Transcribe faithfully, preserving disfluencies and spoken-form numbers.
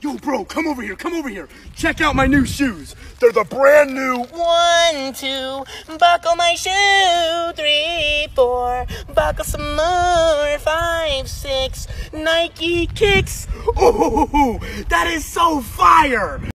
Yo, bro, come over here, come over here. Check out my new shoes. They're the brand new. One, two, buckle my shoe. Three, four, buckle some more. Five, six, Nike kicks. Oh, that is so fire.